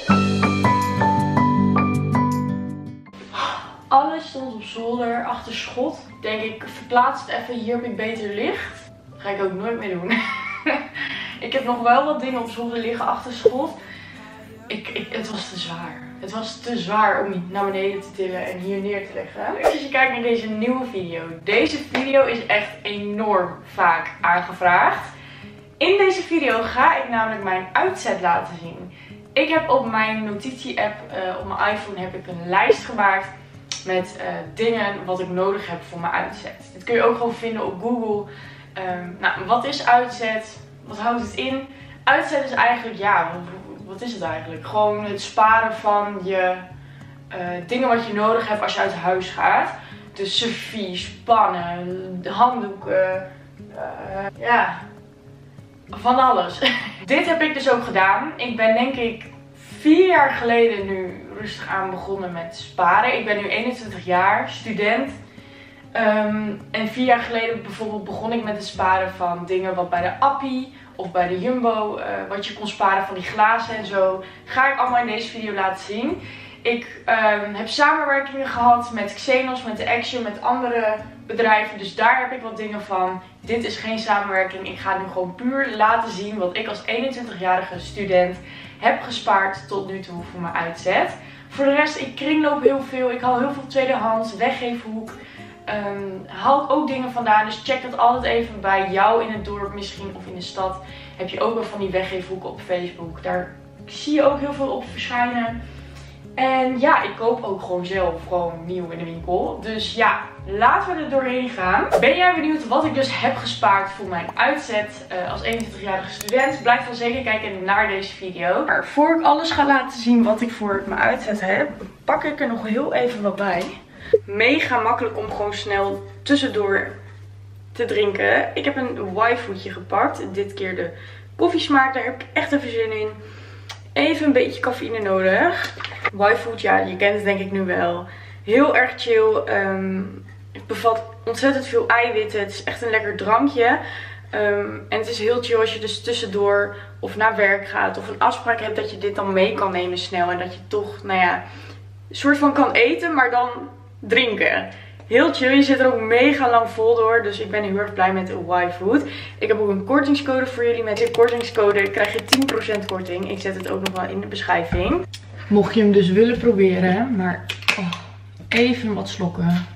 Alles stond op zolder, achter schot. Ik denk, ik verplaats het even, hier heb ik beter licht. Dat ga ik ook nooit meer doen. Ik heb nog wel wat dingen op zolder liggen achter schot. Het was te zwaar. Het was te zwaar om die naar beneden te tillen en hier neer te leggen. Als je kijkt naar deze nieuwe video. Deze video is echt enorm vaak aangevraagd. In deze video ga ik namelijk mijn uitzet laten zien. Ik heb op mijn notitie-app, op mijn iPhone, heb ik een lijst gemaakt met dingen wat ik nodig heb voor mijn uitzet. Dit kun je ook gewoon vinden op Google. Nou, wat is uitzet? Wat houdt het in? Uitzet is eigenlijk, ja, wat is het eigenlijk? Gewoon het sparen van je dingen wat je nodig hebt als je uit huis gaat. Dus servies, pannen, handdoeken, ja, van alles. Dit heb ik dus ook gedaan. Ik ben denk ik 4 jaar geleden nu rustig aan begonnen met sparen. Ik ben nu 21 jaar, student. En 4 jaar geleden bijvoorbeeld begon ik met het sparen van dingen wat bij de Appie of bij de Jumbo, wat je kon sparen van die glazen en zo. Ga ik allemaal in deze video laten zien. Ik heb samenwerkingen gehad met Xenos, met de Action, met andere bedrijven. Dus daar heb ik wat dingen van. Dit is geen samenwerking. Ik ga nu gewoon puur laten zien wat ik als 21-jarige student heb gespaard tot nu toe voor mijn uitzet. Voor de rest, ik kringloop heel veel. Ik haal heel veel tweedehands, weggeefhoek. Haal ik ook dingen vandaan. Dus check dat altijd even bij jou in het dorp misschien of in de stad. Heb je ook wel van die weggeefhoeken op Facebook. Daar zie je ook heel veel op verschijnen. En ja, ik koop ook gewoon zelf gewoon nieuw in de winkel. Dus ja, laten we er doorheen gaan. Ben jij benieuwd wat ik dus heb gespaard voor mijn uitzet als 21-jarige student? Blijf dan zeker kijken naar deze video. Maar voor ik alles ga laten zien wat ik voor mijn uitzet heb, pak ik er nog heel even wat bij. Mega makkelijk om gewoon snel tussendoor te drinken. Ik heb een Y-foodje gepakt. Dit keer de koffiesmaak. Daar heb ik echt even zin in. Even een beetje cafeïne nodig. Y-food, ja, je kent het denk ik nu wel. Heel erg chill. Het bevat ontzettend veel eiwitten. Het is echt een lekker drankje. En het is heel chill als je dus tussendoor of naar werk gaat of een afspraak hebt dat je dit dan mee kan nemen snel. En dat je toch, nou ja, een soort van kan eten, maar dan drinken. Heel chill, je zit er ook mega lang vol door. Dus ik ben heel erg blij met Y-food. Ik heb ook een kortingscode voor jullie. Met die kortingscode krijg je 10% korting. Ik zet het ook nog wel in de beschrijving. Mocht je hem dus willen proberen. Maar even wat slokken.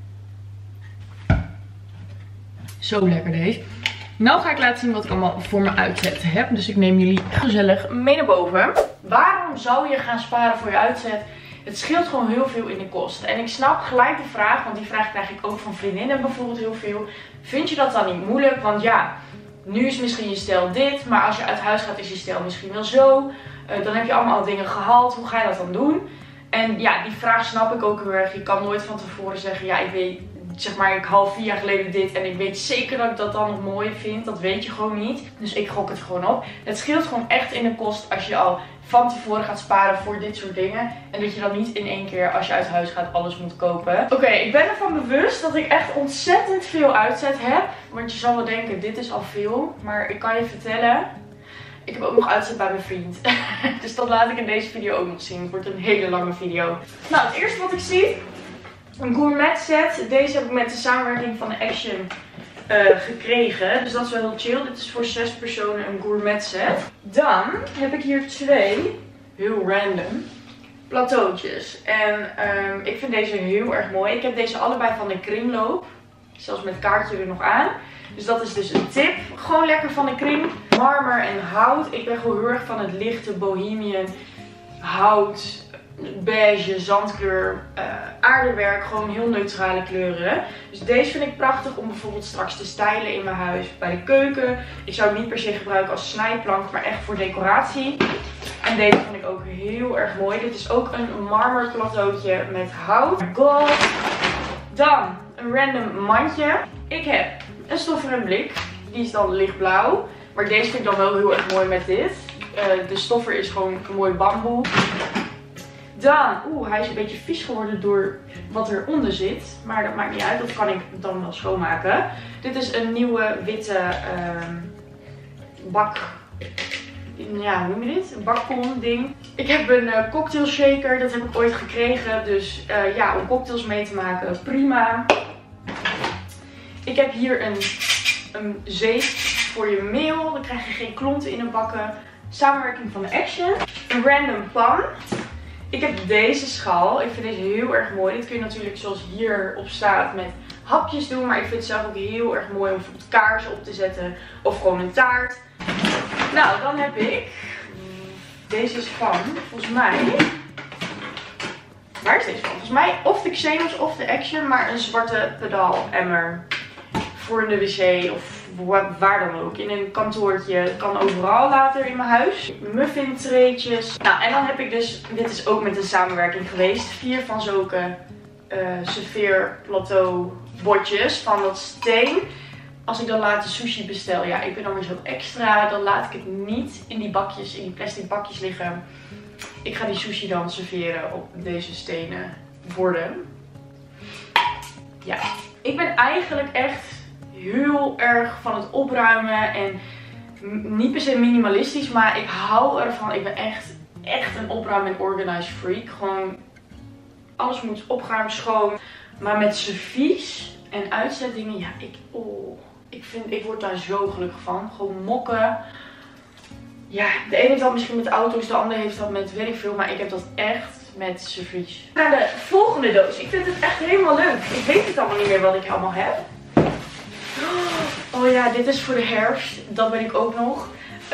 Zo lekker deze. Nou ga ik laten zien wat ik allemaal voor mijn uitzet heb. Dus ik neem jullie gezellig mee naar boven. Waarom zou je gaan sparen voor je uitzet? Het scheelt gewoon heel veel in de kosten. En ik snap gelijk de vraag, want die vraag krijg ik ook van vriendinnen bijvoorbeeld heel veel. Vind je dat dan niet moeilijk? Want ja, nu is misschien je stijl dit, maar als je uit huis gaat is je stijl misschien wel zo. Dan heb je allemaal al dingen gehaald. Hoe ga je dat dan doen? En ja, die vraag snap ik ook heel erg. Je kan nooit van tevoren zeggen, ja, ik weet, zeg maar, ik haal 4 jaar geleden dit en ik weet zeker dat ik dat dan nog mooi vind. Dat weet je gewoon niet. Dus ik gok het gewoon op. Het scheelt gewoon echt in de kost als je al van tevoren gaat sparen voor dit soort dingen. En dat je dan niet in één keer als je uit huis gaat alles moet kopen. Oké, ik ben ervan bewust dat ik echt ontzettend veel uitzet heb. Want je zal wel denken, dit is al veel. Maar ik kan je vertellen, ik heb ook nog uitzet bij mijn vriend. Dus dat laat ik in deze video ook nog zien. Het wordt een hele lange video. Nou, het eerste wat ik zie, een gourmet set. Deze heb ik met de samenwerking van de Action gekregen. Dus dat is wel heel chill. Dit is voor 6 personen een gourmet set. Dan heb ik hier 2, heel random, plateautjes. En ik vind deze heel erg mooi. Ik heb deze allebei van de kringloop. Zelfs met kaartje er nog aan. Dus dat is dus een tip. Gewoon lekker van de kring. Marmer en hout. Ik ben gewoon heel erg van het lichte bohemian hout, beige, zandkleur, aardewerk, gewoon heel neutrale kleuren. Dus deze vind ik prachtig om bijvoorbeeld straks te stylen in mijn huis, bij de keuken. Ik zou het niet per se gebruiken als snijplank, maar echt voor decoratie. En deze vind ik ook heel erg mooi. Dit is ook een marmer plateautje met hout. Oh my god. Dan een random mandje. Ik heb een stofferen blik. Die is dan lichtblauw. Maar deze vind ik dan wel heel erg mooi met dit. De stoffer is gewoon een mooi bamboe. Dan, hij is een beetje vies geworden door wat eronder zit. Maar dat maakt niet uit, dat kan ik dan wel schoonmaken. Dit is een nieuwe witte bak ja, hoe noem je dit? Een bakkom ding. Ik heb een cocktail shaker, dat heb ik ooit gekregen. Dus ja, om cocktails mee te maken, prima. Ik heb hier een zeef voor je meel. Dan krijg je geen klonten in de bakken. Samenwerking van de Action. Een random pan. Ik heb deze schaal. Ik vind deze heel erg mooi. Dit kun je natuurlijk zoals hier op staat met hapjes doen. Maar ik vind het zelf ook heel erg mooi om bijvoorbeeld kaarsen op te zetten. Of gewoon een taart. Nou, dan heb ik... Deze is van, volgens mij... Waar is deze van? Volgens mij of de Xenos of de Action. Maar een zwarte pedaalemmer. Voor in de wc of waar dan ook. In een kantoortje. Kan overal later in mijn huis. Muffin treetjes. Nou, en dan heb ik dus... Dit is ook met een samenwerking geweest. 4 van zulke serveerplateau bordjes van dat steen. Als ik dan later sushi bestel, ja, ik ben dan weer zo extra. Dan laat ik het niet in die bakjes, in die plastic bakjes liggen. Ik ga die sushi dan serveren op deze stenen borden. Ja, ik ben eigenlijk echt heel erg van het opruimen. En niet per se minimalistisch, maar ik hou ervan. Ik ben echt een opruim- en organize freak. Gewoon, alles moet opgeruimd, schoon. Maar met servies en uitzetdingen, ja, ik word daar zo gelukkig van. Gewoon mokken. Ja, de ene heeft dat misschien met auto's, de ander heeft dat met weet ik veel. Maar ik heb dat echt met servies. Naar de volgende doos. Ik vind het echt helemaal leuk. Ik weet het allemaal niet meer wat ik allemaal heb. Oh ja, dit is voor de herfst. Dat ben ik ook nog.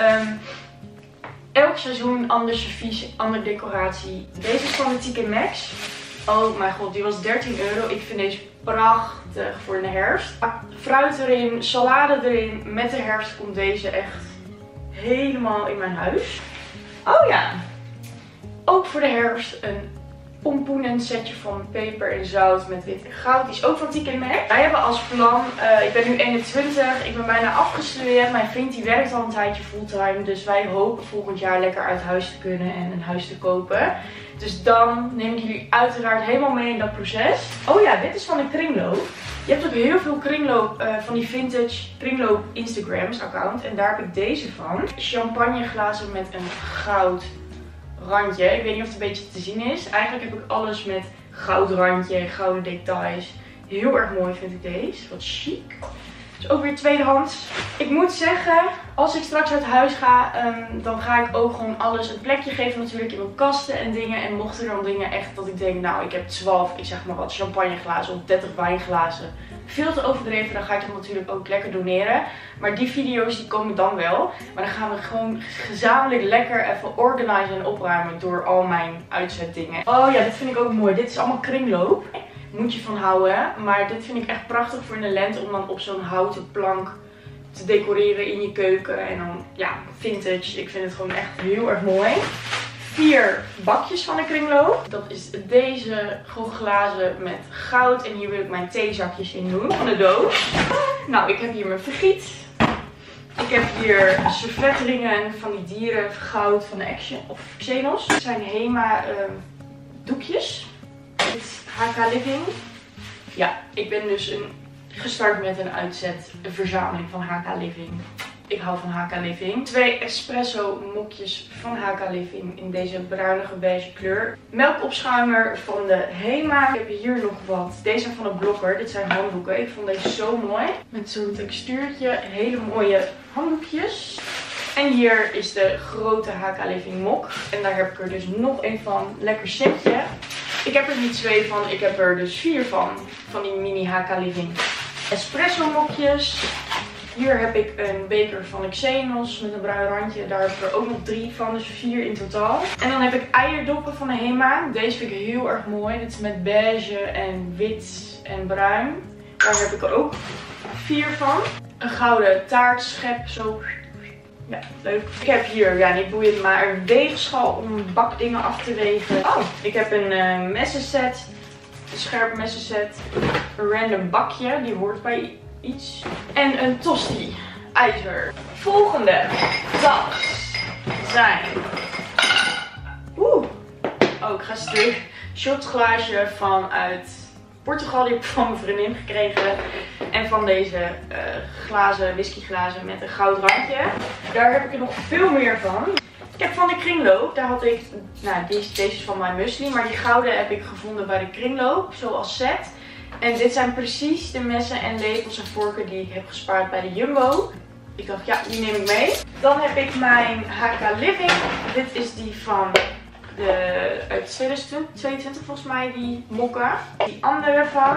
Elk seizoen ander servies, andere decoratie. Deze is van de TK Maxx. Oh mijn god, die was 13 euro. Ik vind deze prachtig voor de herfst. Fruit erin, salade erin. Met de herfst komt deze echt helemaal in mijn huis. Oh ja, ook voor de herfst een pompoenen setje van peper en zout met wit en goud. Die is ook van TK Maxx. Wij hebben als plan, ik ben nu 21, ik ben bijna afgestudeerd. Mijn vriend die werkt al een tijdje fulltime. Dus wij hopen volgend jaar lekker uit huis te kunnen en een huis te kopen. Dus dan neem ik jullie uiteraard helemaal mee in dat proces. Oh ja, dit is van een kringloop. Je hebt ook heel veel kringloop van die vintage kringloop Instagrams account. En daar heb ik deze van. Champagneglazen met een goud randje. Ik weet niet of het een beetje te zien is. Eigenlijk heb ik alles met goudrandje, gouden details. Heel erg mooi vind ik deze. Wat chic. Dus ook weer tweedehands. Ik moet zeggen, als ik straks uit huis ga, dan ga ik ook gewoon alles een plekje geven natuurlijk in mijn kasten en dingen. En mochten er dan dingen echt dat ik denk, nou ik heb 12, ik zeg maar wat, champagneglazen of 30 wijnglazen. Veel te overdreven, dan ga ik dat natuurlijk ook lekker doneren. Maar die video's die komen dan wel. Maar dan gaan we gewoon gezamenlijk lekker even organiseren en opruimen door al mijn uitzetdingen. Oh ja, dit vind ik ook mooi. Dit is allemaal kringloop. Moet je van houden. Maar dit vind ik echt prachtig voor in de lente om dan op zo'n houten plank te decoreren in je keuken. En dan, ja, vintage. Ik vind het gewoon echt heel erg mooi. 4 bakjes van de kringloop. Dat is deze gewoon glazen met goud. En hier wil ik mijn theezakjes in doen. Van de doos. Nou, ik heb hier mijn vergiet. Ik heb hier servetringen van die dieren. Goud van de Action of Xenos. Dit zijn Hema doekjes. Dit is HK Living. Ja, ik ben dus gestart met een verzameling van HK Living. Ik hou van HK Living. 2 espresso mokjes van HK Living in deze bruinige beige kleur. Melkopschuimer van de Hema. Ik heb hier nog wat. Deze zijn van de Blokker. Dit zijn handdoeken. Ik vond deze zo mooi. Met zo'n textuurtje. Hele mooie handdoekjes. En hier is de grote HK Living mok. En daar heb ik er dus nog een van. Lekker setje. Ik heb er niet 2 van. Ik heb er dus 4 van. Van die mini HK Living espresso mokjes. Hier heb ik een beker van Xenos met een bruin randje. Daar heb ik er ook nog 3 van, dus 4 in totaal. En dan heb ik eierdoppen van de Hema. Deze vind ik heel erg mooi. Dit is met beige en wit en bruin. Daar heb ik er ook 4 van. Een gouden taartschep, zo. Ja, leuk. Ik heb hier, ja niet boeiend, maar een weegschaal om bakdingen af te wegen. Oh, ik heb een messenset. Een scherp messenset. Een random bakje, die hoort bij iets. En een tosti ijzer. Volgende tas zijn. Oh, ik ga stuk. Shotglaasje vanuit Portugal. Die heb ik van mijn vriendin gekregen. En van deze glazen, whiskyglazen met een goud randje. Daar heb ik er nog veel meer van. Ik heb van de kringloop, daar had ik, nou deze is van mijn muesli, maar die gouden heb ik gevonden bij de kringloop, zoals set. En dit zijn precies de messen en lepels en vorken die ik heb gespaard bij de Jumbo. Ik dacht, ja, die neem ik mee. Dan heb ik mijn HK Living. Dit is die van uit 2022 volgens mij, die mokken. Die andere van.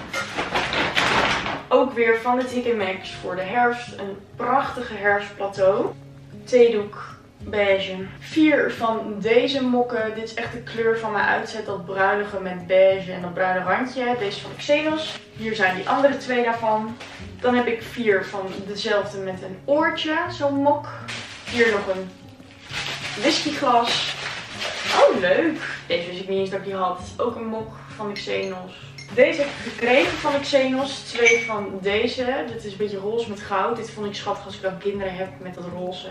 Ook weer van de TK Maxx voor de herfst. Een prachtige herfstplateau. Theedoek beige. 4 van deze mokken. Dit is echt de kleur van mijn uitzet. Dat bruinige met beige en dat bruine randje. Deze van Xenos. Hier zijn die andere 2 daarvan. Dan heb ik 4 van dezelfde met een oortje. Zo'n mok. Hier nog een whiskyglas. Oh, leuk. Deze wist ik niet eens dat ik die had. Ook een mok van Xenos. Deze heb ik gekregen van Xenos. 2 van deze. Dit is een beetje roze met goud. Dit vond ik schattig als ik dan kinderen heb met dat roze.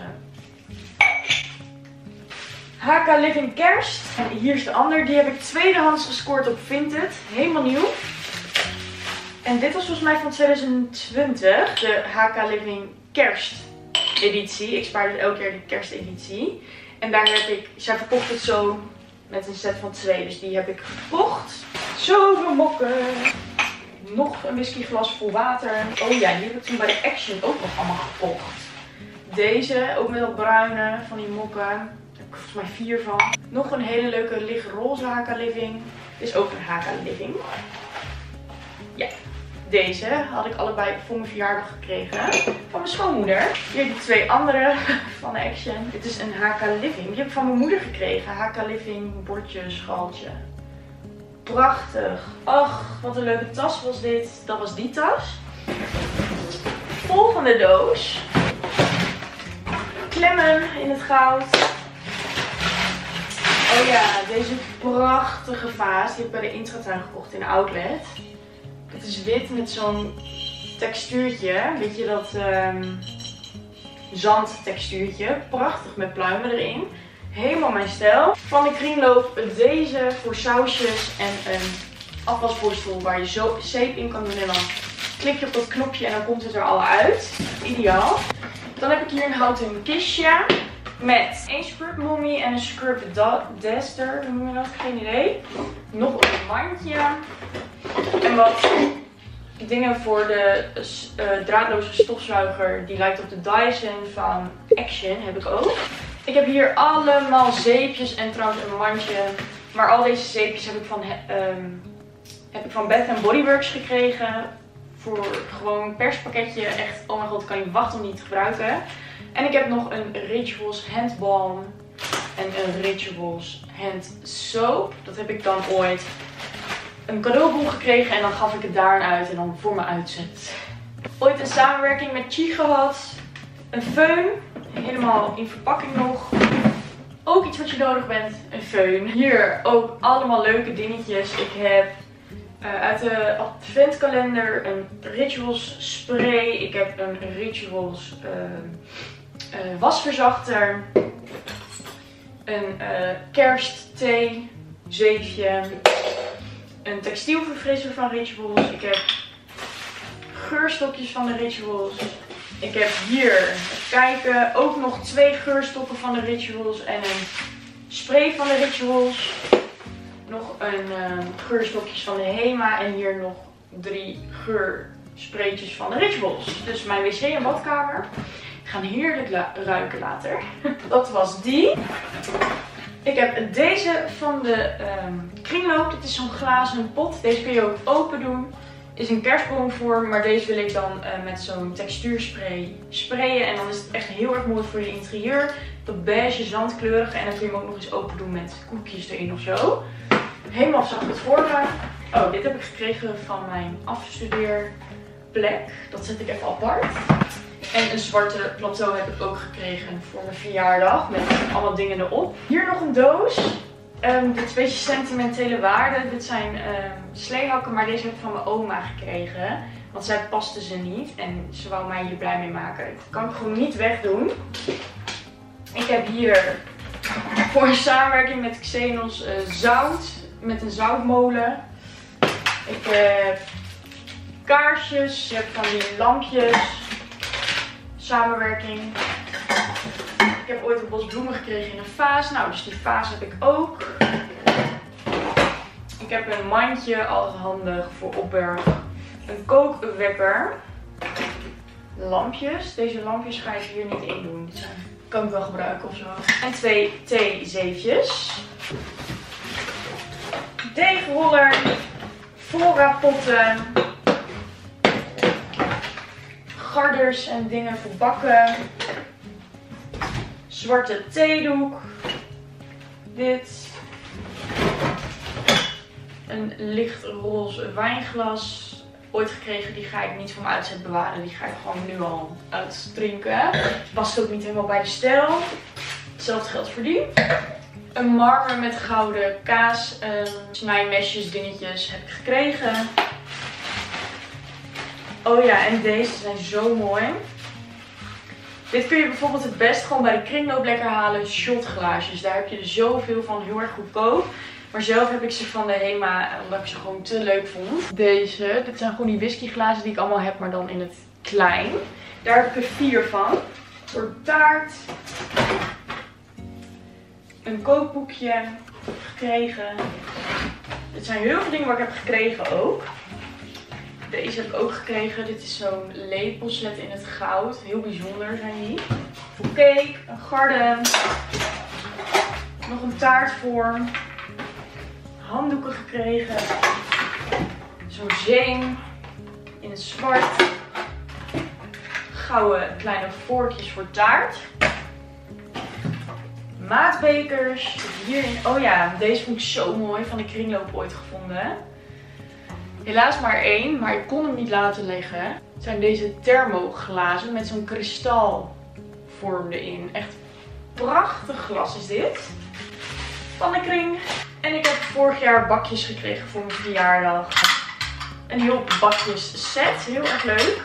HK Living Kerst. En hier is de ander. Die heb ik tweedehands gescoord op Vinted. Helemaal nieuw. En dit was volgens mij van 2020. De HK Living Kerst editie. Ik spaar dus elke keer de kersteditie. En daar heb ik, zij verkocht het zo met een set van 2. Dus die heb ik gekocht. Zoveel mokken. Nog een whiskyglas vol water. Oh ja, die heb ik toen bij de Action ook nog allemaal gekocht. Deze, ook met dat bruine van die mokken. Daar heb ik volgens mij 4 van. Nog een hele leuke lichtroze HK Living. Dit is ook een HK Living. Ja, deze had ik allebei voor mijn verjaardag gekregen. Van mijn schoonmoeder. Hier die 2 andere van de Action. Dit is een HK Living. Die heb ik van mijn moeder gekregen. HK Living bordje, schaltje. Prachtig. Ach, wat een leuke tas was dit. Dat was die tas. Volgende doos. Klemmen in het goud. Oh ja, deze prachtige vaas. Die heb ik bij de Intratuin gekocht in de outlet. Het is wit met zo'n textuurtje. Weet je dat zandtextuurtje. Prachtig met pluimen erin. Helemaal mijn stijl. Van de kringloop deze voor sausjes en een afwasborstel waar je zo zeep in kan doen. En dan klik je op dat knopje en dan komt het er al uit. Ideaal. Dan heb ik hier een houten kistje met een scrub mommy en een scrub duster. Hoe noem je dat? Geen idee. Nog een mandje. En wat dingen voor de draadloze stofzuiger. Die lijkt op de Dyson van Action. Heb ik ook. Ik heb hier allemaal zeepjes en trouwens een mandje. Maar al deze zeepjes heb ik van Bath & Body Works gekregen. Voor gewoon een perspakketje. Echt, oh mijn god, ik kan niet wachten om die te gebruiken. En ik heb nog een Rituals Hand Balm. En een Rituals Hand Soap. Dat heb ik dan ooit een cadeaubon gekregen. En dan gaf ik het daarin uit. En dan voor mijn uitzet. Ooit een samenwerking met Chi gehad. Een föhn. Helemaal in verpakking nog. Ook iets wat je nodig bent. Een föhn. Hier ook allemaal leuke dingetjes. Ik heb uit de adventkalender een Rituals spray. Ik heb een Rituals wasverzachter. Een kerstthee zeefje. Een textielverfrisser van Rituals. Ik heb geurstokjes van de Rituals. Ik heb hier, even kijken, ook nog 2 geurstokken van de Rituals en een spray van de Rituals. Nog een geurstokjes van de Hema en hier nog 3 geurspraytjes van de Rituals. Dus mijn wc en badkamer gaan heerlijk ruiken later. Dat was die. Ik heb deze van de kringloop. Dit is zo'n glazen pot. Deze kun je ook open doen. Is een kerstboomvorm, maar deze wil ik dan met zo'n textuurspray sprayen. En dan is het echt heel erg mooi voor je interieur. Dat beige, zandkleurige. En dan kun je hem ook nog eens open doen met koekjes erin of zo. Helemaal zacht het vormen. Oh, dit heb ik gekregen van mijn afstudeerplek. Dat zet ik even apart. En een zwarte plateau heb ik ook gekregen voor mijn verjaardag. Met allemaal dingen erop. Hier nog een doos. Dit is een beetje sentimentele waarde. Dit zijn sleehakken, maar deze heb ik van mijn oma gekregen. Want zij paste ze niet en ze wou mij hier blij mee maken. Dat kan ik gewoon niet wegdoen. Ik heb hier voor een samenwerking met Xenos zout met een zoutmolen. Ik heb kaarsjes. Je hebt van die lampjes. Samenwerking. Ik heb ooit een bos bloemen gekregen in een vaas. Nou, dus die vaas heb ik ook. Ik heb een mandje, altijd handig voor opberg. Een kookwekker. Lampjes. Deze lampjes ga ik hier niet in doen. Die kan ik wel gebruiken of zo. En 2 theezeefjes. Deegroller. Voorraadpotten. Garders en dingen voor bakken. Zwarte theedoek. Dit. Een lichtroze wijnglas. Ooit gekregen, die ga ik niet voor mijn uitzet bewaren. Die ga ik gewoon nu al uitdrinken. Past ook niet helemaal bij de stijl. Hetzelfde geldt voor die. Een marmer met gouden kaas. Snijmesjes, dingetjes heb ik gekregen. Oh ja, en deze zijn zo mooi. Dit kun je bijvoorbeeld het best gewoon bij de kringloop lekker halen. Shotglaasjes. Daar heb je er zoveel van. Heel erg goedkoop. Maar zelf heb ik ze van de Hema, omdat ik ze gewoon te leuk vond. Deze, dit zijn gewoon die whiskyglazen die ik allemaal heb, maar dan in het klein. Daar heb ik er 4 van. Voor taart. Een kookboekje gekregen. Dit zijn heel veel dingen wat ik heb gekregen ook. Deze heb ik ook gekregen. Dit is zo'n lepelset in het goud. Heel bijzonder zijn die. Voor cake, een garden. Nog een taartvorm. Handdoeken gekregen. Zo'n zeem in het zwart. Gouden kleine vorkjes voor taart. Maatbekers. Hierin, oh ja, deze vond ik zo mooi. Van de kringloop ooit gevonden. Helaas maar 1, maar ik kon hem niet laten liggen. Het zijn deze thermoglazen met zo'n kristalvorm erin. Echt prachtig glas is dit. Van de kring. En ik heb vorig jaar bakjes gekregen voor mijn verjaardag. Een heel bakjes set. Heel erg leuk.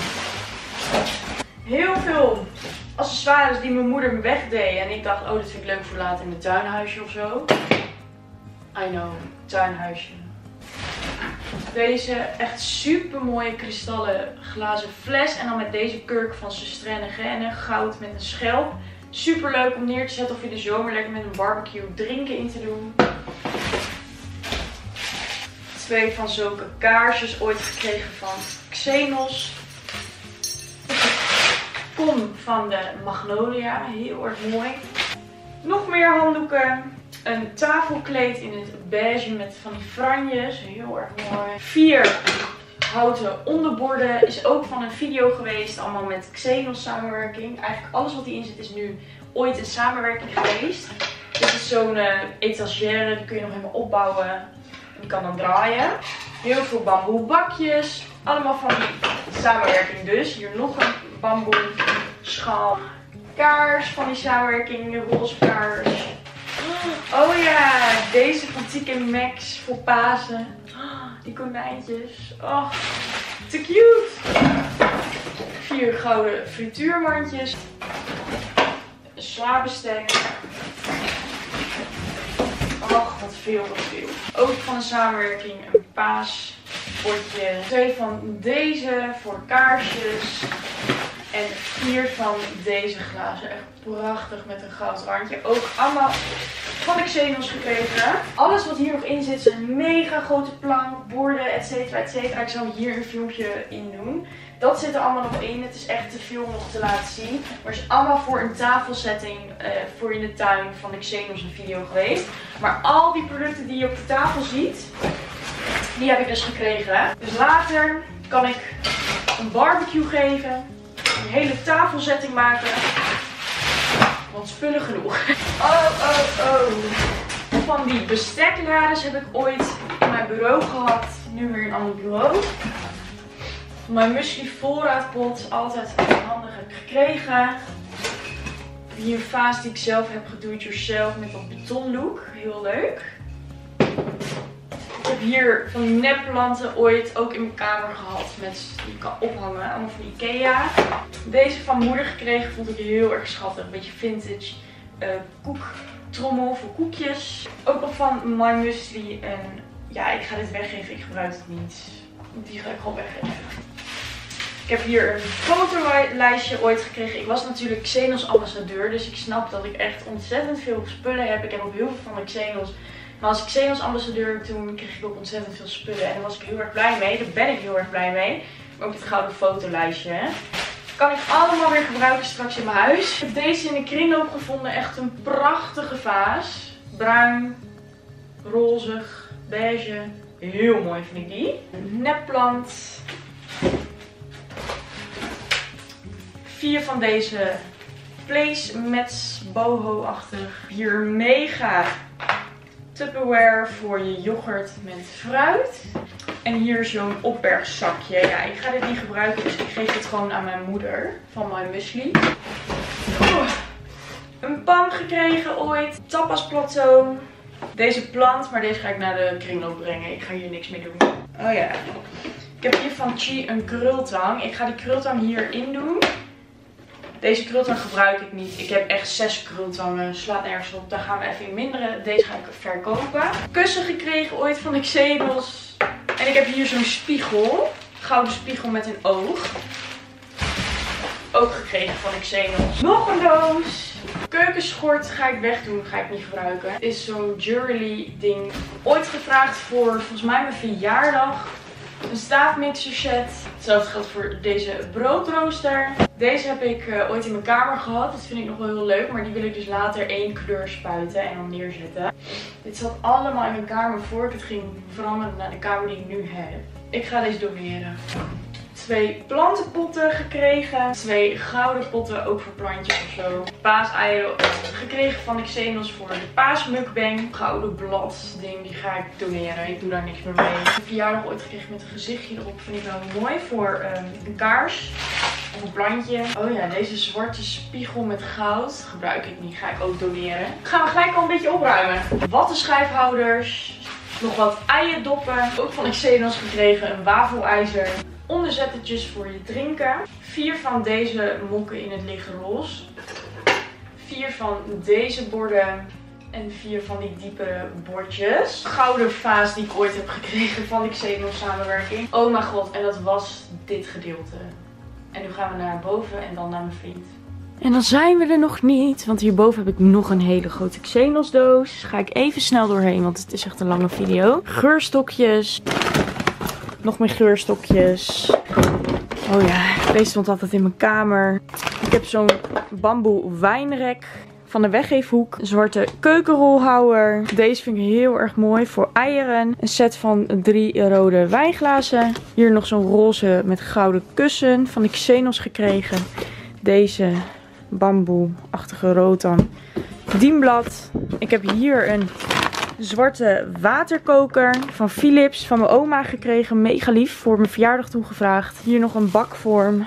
Heel veel accessoires die mijn moeder me wegdeed. En ik dacht, oh, dit vind ik leuk voor later in mijn tuinhuisje of zo. I know, tuinhuisje. Deze echt super mooie kristallen glazen fles. En dan met deze kurk van Sustrenne Genne. Goud met een schelp. Super leuk om neer te zetten of in de zomer lekker met een barbecue drinken in te doen. 2 van zulke kaarsjes ooit gekregen van Xenos. Kom van de Magnolia. Heel erg mooi. Nog meer handdoeken. Een tafelkleed in het beige met van die franjes. Heel erg mooi. 4 houten onderborden. Is ook van een video geweest. Allemaal met Xenos samenwerking. Eigenlijk alles wat hierin zit is nu ooit een samenwerking geweest. Dit is zo'n etagère. Die kun je nog helemaal opbouwen. Die kan dan draaien. Heel veel bamboe bakjes. Allemaal van die samenwerking dus. Hier nog een bamboe schaal. Kaars van die samenwerking. De roze kaars. Oh ja, deze van Tic & Max voor Pasen. Die konijntjes. Oh, te cute. 4 gouden frituurmandjes. Een slaabestek. Och, wat veel, wat veel. Ook van een samenwerking een paaspotje. 2 van deze voor kaarsjes. En 4 van deze glazen. Echt prachtig met een goud randje. Ook allemaal van de Xenos gekregen. Alles wat hier nog in zit zijn mega grote plank, borden, etcetera, etcetera. Ik zal hier een filmpje in doen. Dat zit er allemaal nog in. Het is echt te veel nog te laten zien. Maar het is allemaal voor een tafelsetting voor in de tuin van de Xenos een video geweest. Maar al die producten die je op de tafel ziet, die heb ik dus gekregen. Dus later kan ik een barbecue geven. Een hele tafelsetting maken. Want spullen genoeg. Oh. Van die bestekladers heb ik ooit in mijn bureau gehad. Nu weer een ander bureau. Mijn muesli voorraadpot. Altijd handig heb ik gekregen. Hier een vaas die ik zelf heb gedo-it-yourself met dat betonlook. Heel leuk. Ik heb hier van die nepplanten ooit ook in mijn kamer gehad. Die ik kan ophangen. Allemaal van Ikea. Deze van moeder gekregen vond ik heel erg schattig. Een beetje vintage koektrommel voor koekjes. Ook nog van My Muesli. En ja, ik ga dit weggeven. Ik gebruik het niet. Die ga ik gewoon weggeven. Ik heb hier een fotolijstje ooit gekregen. Ik was natuurlijk Xenos ambassadeur. Dus ik snap dat ik echt ontzettend veel spullen heb. Ik heb ook heel veel van de Xenos. Maar als Xenos ambassadeur toen kreeg ik ook ontzettend veel spullen. En daar was ik heel erg blij mee. Daar ben ik heel erg blij mee. Maar ook het gouden fotolijstje. Hè. Kan ik allemaal weer gebruiken straks in mijn huis. Ik heb deze in de kringloop gevonden. Echt een prachtige vaas. Bruin, rozig, beige. Heel mooi vind ik die. Een nepplant. 4 van deze placemats boho-achtig. Hier mega Tupperware voor je yoghurt met fruit. En hier zo'n opbergzakje. Ja, ik ga dit niet gebruiken, dus ik geef het gewoon aan mijn moeder van mijn muesli. Een pan gekregen ooit. Tapasplateau. Deze plant, maar deze ga ik naar de kringloop brengen. Ik ga hier niks mee doen. Oh ja. Ik heb hier van Chi een krultang. Ik ga die krultang hierin doen. Deze krultang gebruik ik niet. Ik heb echt 6 krultangen. Slaat nergens op. Daar gaan we even in minderen. Deze ga ik verkopen. Kussen gekregen ooit van de Xenos. En ik heb hier zo'n spiegel. Gouden spiegel met een oog. Ook gekregen van de Xenos. Nog een doos. Keukenschort ga ik wegdoen. Ga ik niet gebruiken. Het is zo'n jewelry ding. Ooit gevraagd voor volgens mij mijn verjaardag. Een staafmixer set. Hetzelfde geldt voor deze broodrooster. Deze heb ik ooit in mijn kamer gehad. Dat vind ik nog wel heel leuk. Maar die wil ik dus later 1 kleur spuiten en dan neerzetten. Dit zat allemaal in mijn kamer voor ik het ging veranderen naar de kamer die ik nu heb. Ik ga deze doneren. 2 plantenpotten gekregen. 2 gouden potten, ook voor plantjes of zo. Paaseieren gekregen van de Xenos voor de paasmukbang. Gouden blad ding, die ga ik doneren. Ik doe daar niks meer mee. Een verjaardag ooit gekregen met een gezichtje erop. Vind ik wel mooi voor een kaars. Of een plantje. Oh ja, deze zwarte spiegel met goud gebruik ik niet. Ga ik ook doneren. Gaan we gelijk al een beetje opruimen. Wattenschijfhouders. Nog wat eiendoppen. Ook van de Xenos gekregen. Een wafelijzer. Onderzettetjes voor je drinken. 4 van deze mokken in het lichtroze. 4 van deze borden. En 4 van die diepere bordjes. Gouden vaas die ik ooit heb gekregen van de Xenos samenwerking. Oh mijn god, en dat was dit gedeelte. En nu gaan we naar boven en dan naar mijn vriend. En dan zijn we er nog niet, want hierboven heb ik nog een hele grote Xenos doos. Ga ik even snel doorheen, want het is echt een lange video. Geurstokjes. Nog meer geurstokjes. Oh ja, deze stond altijd in mijn kamer. Ik heb zo'n bamboe wijnrek van de weggeefhoek. Een zwarte keukenrolhouwer. Deze vind ik heel erg mooi voor eieren. Een set van 3 rode wijnglazen. Hier nog zo'n roze met gouden kussen van de Xenos gekregen. Deze bamboe-achtige rotan dienblad. Ik heb hier een zwarte waterkoker van Philips van mijn oma gekregen. Mega lief, voor mijn verjaardag toegevraagd. Hier nog een bakvorm.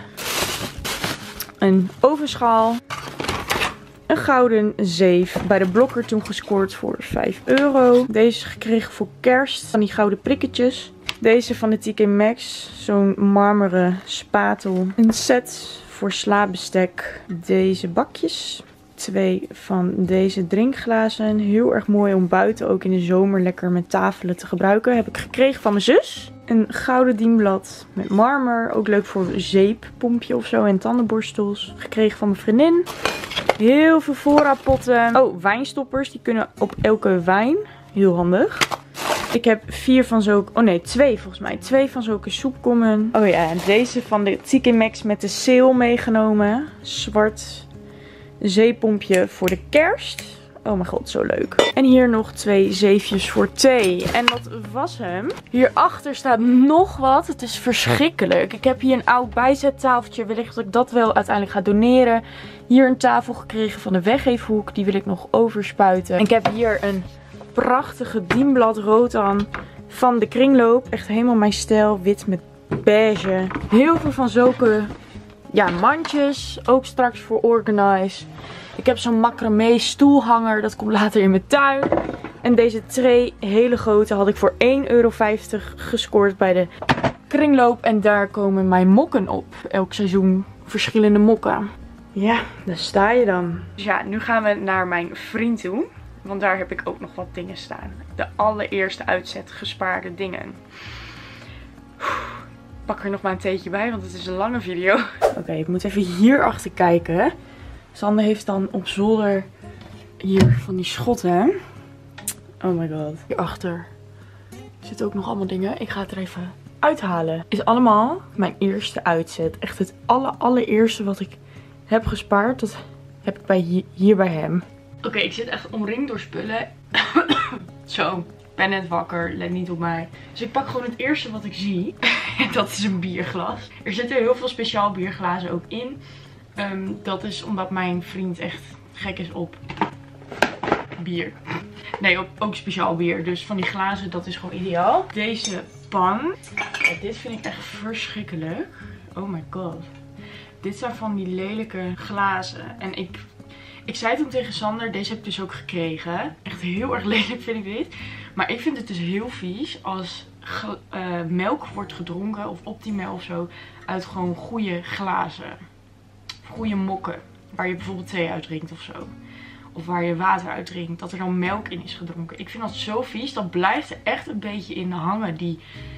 Een ovenschaal. Een gouden zeef. Bij de Blokker toen gescoord voor 5 euro. Deze gekregen voor kerst. Van die gouden prikketjes. Deze van de TK Maxx. Zo'n marmeren spatel. Een set voor slaapbestek. Deze bakjes. 2 van deze drinkglazen. Heel erg mooi om buiten ook in de zomer lekker met tafelen te gebruiken. Heb ik gekregen van mijn zus. Een gouden dienblad met marmer. Ook leuk voor een zeeppompje of zo. En tandenborstels. Gekregen van mijn vriendin. Heel veel voorraadpotten. Oh, wijnstoppers. Die kunnen op elke wijn. Heel handig. Ik heb 4 van zulke... Oh nee, 2 volgens mij. 2 van zulke soepkommen. Oh ja, deze van de TK Maxx met de sale meegenomen. Zwart zeepompje voor de kerst. Oh mijn god, zo leuk. En hier nog 2 zeefjes voor thee. En dat was hem. Hierachter staat nog wat. Het is verschrikkelijk. Ik heb hier een oud bijzettafeltje. Wellicht dat ik dat wel uiteindelijk ga doneren. Hier een tafel gekregen van de weggeefhoek. Die wil ik nog overspuiten. En ik heb hier een prachtige dienblad rotan van de kringloop. Echt helemaal mijn stijl. Wit met beige. Heel veel van zulke mandjes. Ook straks voor Organize. Ik heb zo'n macramé stoelhanger. Dat komt later in mijn tuin. En deze tray, hele grote, had ik voor 1,50 euro gescoord bij de kringloop. En daar komen mijn mokken op. Elk seizoen verschillende mokken. Ja, daar sta je dan. Dus ja, nu gaan we naar mijn vriend toe. Want daar heb ik ook nog wat dingen staan. De allereerste uitzet gespaarde dingen. pak er nog maar een theetje bij, want het is een lange video. Oké, ik moet even hier achter kijken. Sander heeft dan op zolder hier van die schotten. Oh my god. Hierachter zitten ook nog allemaal dingen. Ik ga het er even uithalen. Is allemaal mijn eerste uitzet. Echt het allereerste wat ik heb gespaard. Dat heb ik hier bij hem. Oké, ik zit echt omringd door spullen. Zo, ik ben net wakker. Let niet op mij. Dus ik pak gewoon het eerste wat ik zie. Dat is een bierglas. Er zitten heel veel speciaal bierglazen ook in. Dat is omdat mijn vriend echt gek is op bier. Nee, ook speciaal bier. Dus van die glazen, dat is gewoon ideaal. Deze pan. Ja, dit vind ik echt verschrikkelijk. Oh my god. Dit zijn van die lelijke glazen. En ik zei toen tegen Sander, deze heb ik dus ook gekregen. Echt heel erg lelijk vind ik dit. Maar ik vind het dus heel vies als melk wordt gedronken of Optimal of zo uit gewoon goede glazen. Goede mokken. Waar je bijvoorbeeld thee uit drinkt of zo. Of waar je water uit drinkt. Dat er dan melk in is gedronken. Ik vind dat zo vies. Dat blijft er echt een beetje in hangen. De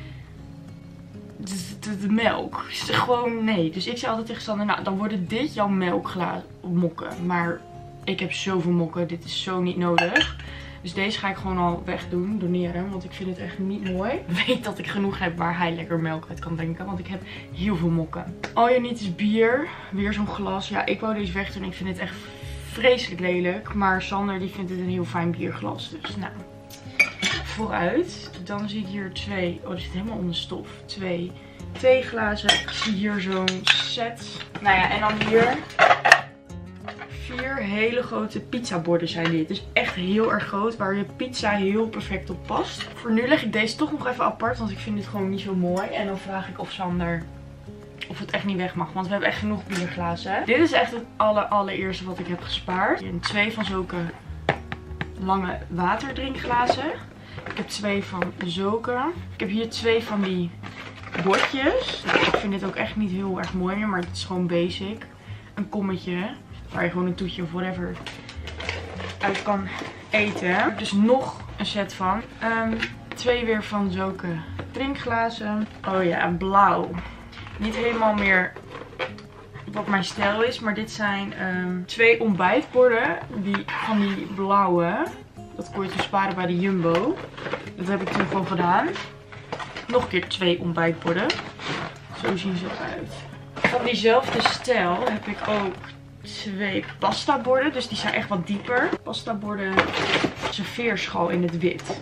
melk. Is gewoon nee. Dus ik zei altijd tegen Sander, nou dan worden dit jouw melkglazen mokken. Maar ik heb zoveel mokken. Dit is zo niet nodig. Dus deze ga ik gewoon al wegdoen, doneren. Want ik vind het echt niet mooi. Ik weet dat ik genoeg heb waar hij lekker melk uit kan drinken. Want ik heb heel veel mokken. All you need is bier. Weer zo'n glas. Ja, ik wou deze wegdoen. Ik vind het echt vreselijk lelijk. Maar Sander die vindt het een heel fijn bierglas. Dus nou, vooruit. Dan zie ik hier twee. Oh, die zit helemaal onder stof. Twee theeglazen. Ik zie hier zo'n set. Nou ja, en dan hier 4 hele grote pizzaborden zijn dit. Dus echt heel erg groot. Waar je pizza heel perfect op past. Voor nu leg ik deze toch nog even apart. Want ik vind dit gewoon niet zo mooi. En dan vraag ik of Sander of het echt niet weg mag. Want we hebben echt genoeg bierglazen. Dit is echt het allereerste wat ik heb gespaard. En 2 van zulke lange waterdrinkglazen. Ik heb 2 van zulke. Ik heb hier 2 van die bordjes. Ik vind dit ook echt niet heel erg mooi meer. Maar het is gewoon basic. Een kommetje. Waar je gewoon een toetje of whatever uit kan eten. Dus nog een set van. 2 weer van zulke drinkglazen. Oh ja, blauw. Niet helemaal meer wat mijn stijl is. Maar dit zijn 2 ontbijtborden. Van die blauwe. Dat kon je te sparen bij de Jumbo. Dat heb ik toen gewoon gedaan. Nog een keer 2 ontbijtborden. Zo zien ze eruit. Van diezelfde stijl heb ik ook 2 pasta borden. Dus die zijn echt wat dieper. Pasta borden. Serveerschal in het wit.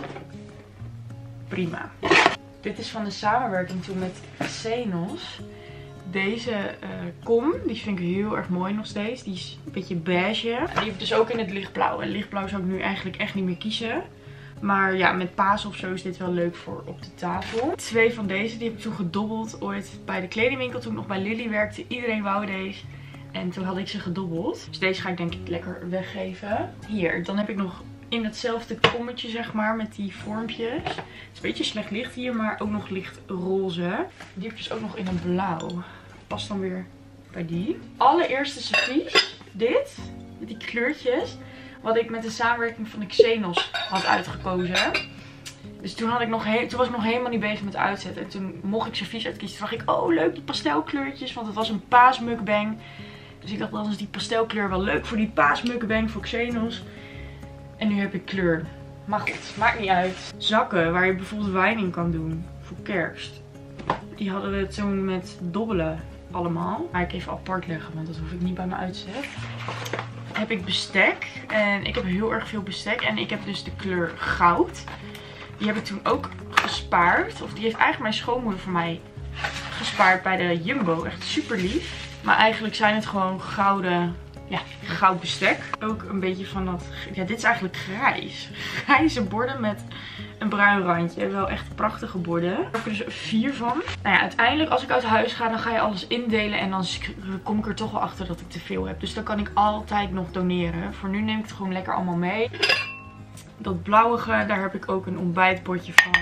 Prima. Dit is van de samenwerking toen met Xenos. Deze kom, die vind ik heel erg mooi nog steeds. Die is een beetje beige. Die heb ik dus ook in het lichtblauw. En lichtblauw zou ik nu eigenlijk echt niet meer kiezen. Maar ja, met paas of zo is dit wel leuk voor op de tafel. 2 van deze, die heb ik toen gedobbeld ooit bij de kledingwinkel. Toen ik nog bij Lily werkte. Iedereen wou deze. En toen had ik ze gedobbeld. Dus deze ga ik denk ik lekker weggeven. Hier, dan heb ik nog in hetzelfde kommetje zeg maar. Met die vormpjes. Het is een beetje slecht licht hier, maar ook nog licht roze. Die heb ik dus ook nog in een blauw. Past dan weer bij die. Allereerste servies. Dit. Met die kleurtjes. Wat ik met de samenwerking van de Xenos had uitgekozen. Dus toen, toen was ik nog helemaal niet bezig met uitzetten. En toen mocht ik servies uitkiezen. Toen dacht ik, oh leuk die pastelkleurtjes. Want het was een paasmukbang. Dus ik dacht, dan is die pastelkleur wel leuk voor die paasmukbang voor Xenos. En nu heb ik kleur. Maar goed, maakt niet uit. Zakken waar je bijvoorbeeld wijn in kan doen. Voor kerst. Die hadden we toen met dobbelen allemaal. Ga ik even apart leggen, want dat hoef ik niet bij me uitzet. Heb ik bestek. En ik heb heel erg veel bestek. En ik heb dus de kleur goud. Die heb ik toen ook gespaard. Of die heeft eigenlijk mijn schoonmoeder voor mij gespaard bij de Jumbo. Echt super lief. Maar eigenlijk zijn het gewoon gouden, ja, goud bestek. Ook een beetje van dat, ja dit is eigenlijk grijs. Grijze borden met een bruin randje. Wel echt prachtige borden. Daar heb ik er dus 4 van. Nou ja, uiteindelijk als ik uit huis ga, dan ga je alles indelen. En dan kom ik er toch wel achter dat ik te veel heb. Dus dan kan ik altijd nog doneren. Voor nu neem ik het gewoon lekker allemaal mee. Dat blauwige, daar heb ik ook een ontbijtbordje van.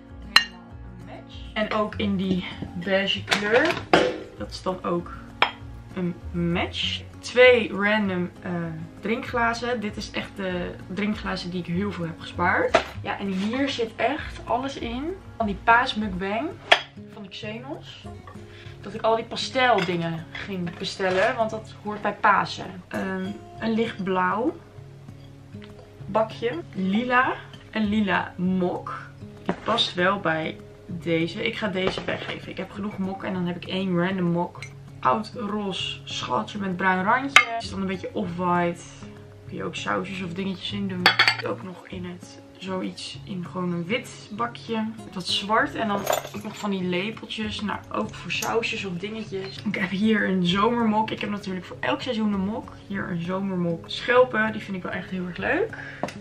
En ook in die beige kleur. Dat is dan ook een match. 2 random drinkglazen. Dit is echt de drinkglazen die ik heel veel heb gespaard. Ja, en hier zit echt alles in. Van die paasmukbang. van de Xenos. Dat ik al die pastel dingen ging bestellen. Want dat hoort bij Pasen. Een lichtblauw bakje. Lila. Een lila mok. Het past wel bij deze. Ik ga deze weggeven. Ik heb genoeg mokken en dan heb ik 1 random mok. Oud roze schaltje met bruin randje. Het is dan een beetje off-white. Kun je ook sausjes of dingetjes in doen. Ook nog in het zoiets in gewoon een wit bakje. Wat zwart en dan ook nog van die lepeltjes. Nou, ook voor sausjes of dingetjes. Ik heb hier een zomermok. Ik heb natuurlijk voor elk seizoen een mok. Hier een zomermok. Schelpen, die vind ik wel echt heel erg leuk.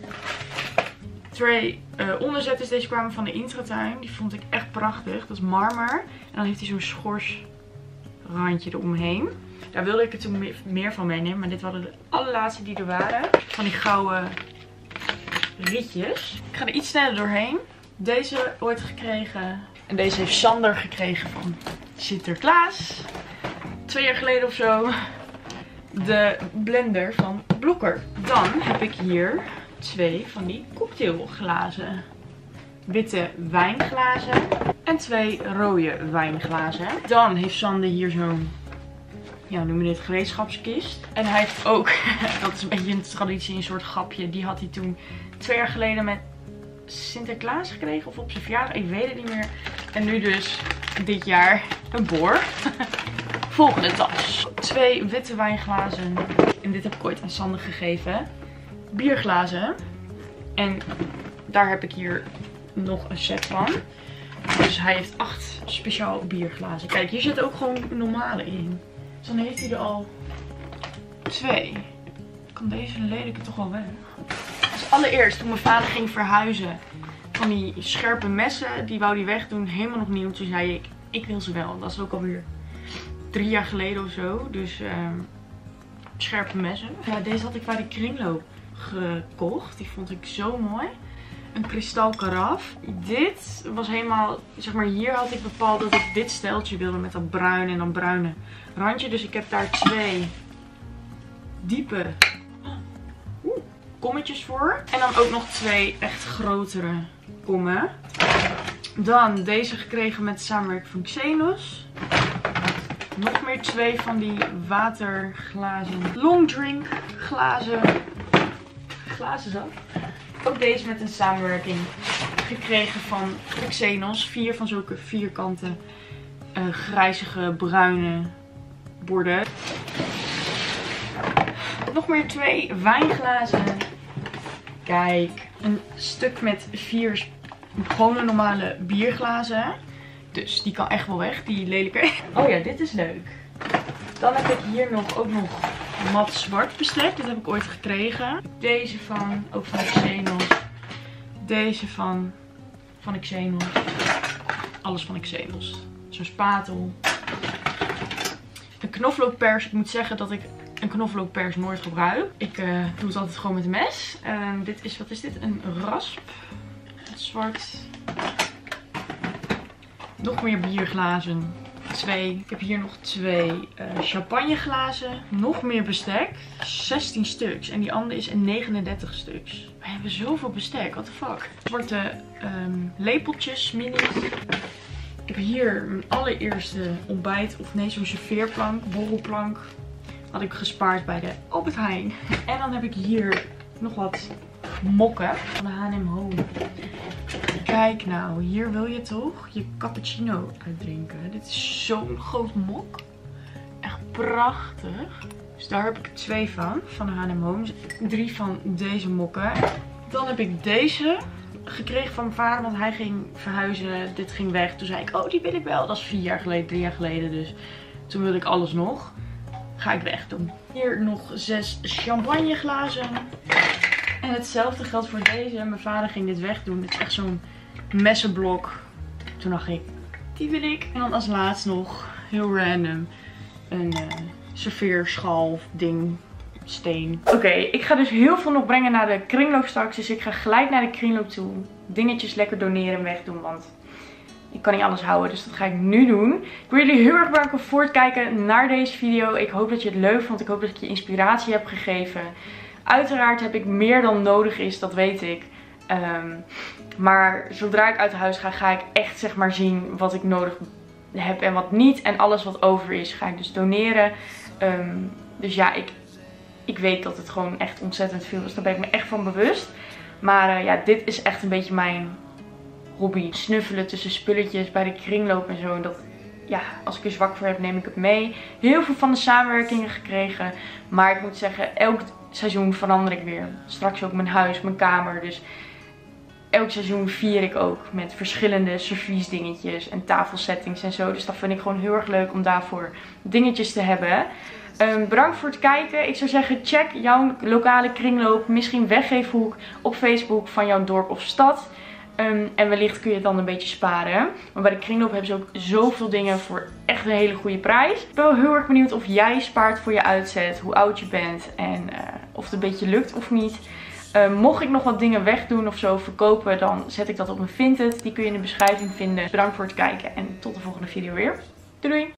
2 onderzetters. Deze kwamen van de Intratuin. Die vond ik echt prachtig. Dat is marmer. En dan heeft hij zo'n schors randje eromheen. Daar wilde ik er toen meer van meenemen. Maar dit waren de allerlaatste die er waren. Van die gouden rietjes. Ik ga er iets sneller doorheen. Deze ooit gekregen. En deze heeft Sander gekregen van Sinterklaas. 2 jaar geleden of zo. De blender van Blokker. Dan heb ik hier 2 van die cocktailglazen. Witte wijnglazen. En 2 rode wijnglazen. Dan heeft Sander hier zo'n, ja, noem je dit, gereedschapskist. En hij heeft ook, dat is een beetje een traditie, een soort grapje. Die had hij toen 2 jaar geleden met Sinterklaas gekregen. Of op zijn verjaardag, ik weet het niet meer. En nu dus dit jaar een boor. Volgende tas. 2 witte wijnglazen. En dit heb ik ooit aan Sander gegeven. Bierglazen. En daar heb ik hier nog een set van. Dus hij heeft 8 speciaal bierglazen. Kijk, hier zit ook gewoon normale in. Dus dan heeft hij er al 2. Kan deze lelijke toch wel weg. Dus allereerst, toen mijn vader ging verhuizen, van die scherpe messen, die wou hij wegdoen. Helemaal nog nieuw. Toen zei ik wil ze wel. Dat is ook alweer 3 jaar geleden of zo. Dus scherpe messen. Ja, deze had ik bij de kringloop gekocht. Die vond ik zo mooi. Een kristal karaf. Dit was helemaal, zeg maar, hier had ik bepaald dat ik dit steltje wilde met dat bruin en dan bruine randje. Dus ik heb daar 2 diepe kommetjes voor. En dan ook nog 2 echt grotere kommen. Dan deze gekregen met samenwerking van Xenos. Nog meer 2 van die waterglazen. Long drink glazen. Glazen zak. Ook deze met een samenwerking gekregen van Xenos. 4 van zulke vierkante grijzige bruine borden. Nog meer 2 wijnglazen. Kijk, een stuk met 4 gewone normale bierglazen. Dus die kan echt wel weg, die lelijke. Oh ja, dit is leuk. Dan heb ik hier ook nog mat zwart bestek. Dit heb ik ooit gekregen. Deze van, ook van Xenos. Deze van Xenos. Alles van Xenos. Zo'n spatel. Een knoflookpers. Ik moet zeggen dat ik een knoflookpers nooit gebruik. Ik doe het altijd gewoon met een mes. Dit is, wat is dit? Een rasp. Zwart. Nog meer bierglazen. 2. Ik heb hier nog 2 champagneglazen. Nog meer bestek. 16 stuks. En die andere is een 39 stuks. We hebben zoveel bestek. What the fuck. Zwarte lepeltjes. Minis. Ik heb hier mijn allereerste ontbijt. Of nee, zo'n serveerplank. Borrelplank. Had ik gespaard bij de Albert Heijn. En dan heb ik hier nog wat mokken van de H&M Home. Kijk nou, hier wil je toch je cappuccino uitdrinken. Dit is zo'n groot mok. Echt prachtig. Dus daar heb ik 2 van de H&M Home. 3 van deze mokken. Dan heb ik deze gekregen van mijn vader, want hij ging verhuizen. Dit ging weg. Toen zei ik, oh, die wil ik wel. Dat is 4 jaar geleden, 3 jaar geleden. Dus toen wilde ik alles nog. Ga ik wegdoen. Hier nog 6 champagneglazen. En hetzelfde geldt voor deze. Mijn vader ging dit wegdoen. Dit is echt zo'n messenblok. Toen dacht ik, die wil ik. En dan als laatst nog, heel random, een serveerschal ding, steen. Oké, ik ga dus heel veel nog brengen naar de kringloop straks. Dus ik ga gelijk naar de kringloop toe. Dingetjes lekker doneren en wegdoen, want ik kan niet alles houden. Dus dat ga ik nu doen. Ik wil jullie heel erg bedanken voor het kijken naar deze video. Ik hoop dat je het leuk vond. Ik hoop dat ik je inspiratie heb gegeven. Uiteraard heb ik meer dan nodig is, dat weet ik. Maar zodra ik uit huis ga, ga ik echt zeg maar zien wat ik nodig heb en wat niet. En alles wat over is, ga ik dus doneren. Dus ja, ik weet dat het gewoon echt ontzettend veel is. Daar ben ik me echt van bewust. Maar ja, dit is echt een beetje mijn hobby. Snuffelen tussen spulletjes bij de kringloop en zo. En dat, ja, als ik er zwak voor heb, neem ik het mee. Heel veel van de samenwerkingen gekregen. Maar ik moet zeggen, elk seizoen verander ik weer. Straks ook mijn huis, mijn kamer. Dus elk seizoen vier ik ook met verschillende servies dingetjes en tafelsettings en zo. Dus dat vind ik gewoon heel erg leuk om daarvoor dingetjes te hebben. Bedankt voor het kijken. Ik zou zeggen, check jouw lokale kringloop, misschien weggeefhoek op Facebook van jouw dorp of stad. En wellicht kun je het dan een beetje sparen. Maar bij de kringloop hebben ze ook zoveel dingen voor echt een hele goede prijs. Ik ben wel heel erg benieuwd of jij spaart voor je uitzet, hoe oud je bent en of het een beetje lukt of niet. Mocht ik nog wat dingen wegdoen of zo verkopen, dan zet ik dat op mijn Vinted. Die kun je in de beschrijving vinden. Bedankt voor het kijken en tot de volgende video weer. Doei doei!